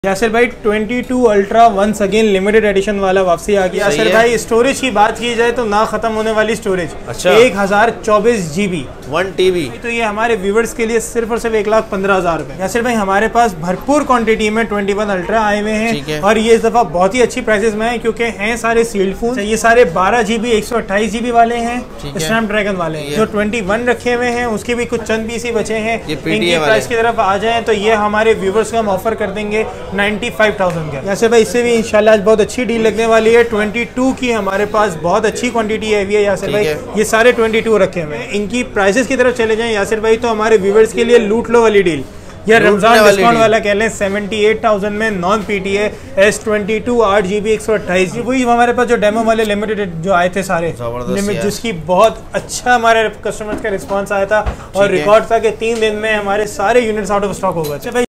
यासिर भाई 22 ultra once again limited edition वाला वापसी आ गया। यासिर भाई स्टोरेज की बात की जाए तो ना खत्म होने वाली स्टोरेज। अच्छा। 1024 GB 1 TB। तो ये हमारे व्यूवर्स के लिए सिर्फ और सिर्फ 1,15,000 रुपए। यासिर भाई हमारे पास भरपूर क्वांटिटी में 21 अल्ट्रा आए हुए हैं और ये इस दफा बहुत ही अच्छी प्राइसेस में है क्योंकि हैं सारे सील्ड फोन। ये सारे 12 GB 128 GB वाले हैं, स्नैपड्रैगन वाले हैं। जो 21 रखे हुए हैं उसके भी कुछ चंद पीस ही बचे हैं। इनकी प्राइस की तरफ आ जाए तो ये हमारे व्यूवर्स को हम ऑफर कर देंगे 95,000 का। यासिर भाई इससे भी इंशाल्लाह आज बहुत अच्छी डील लगने वाली है। 22 की हमारे पास बहुत अच्छी क्वांटिटी है यासिर भाई। ये सारे 22 रखे हुए हैं। इनकी प्राइसेस की तरफ चले जाएं यासिर भाई तो हमारे व्यूवर्स के लिए लूट लो वाली डील या रमजान डिस्काउंट वाला कह लें 78,000 में non PTA S22 8 GB 128 GB। वही हमारे पास जो डेमो वाले लिमिटेड जो आए थे सारे लिमिट, जिसकी बहुत अच्छा हमारे कस्टमर्स का रिस्पांस आया था और रिकॉर्ड था कि 3 दिन में हमारे सारे यूनिट्स आउट ऑफ स्टॉक हो गए।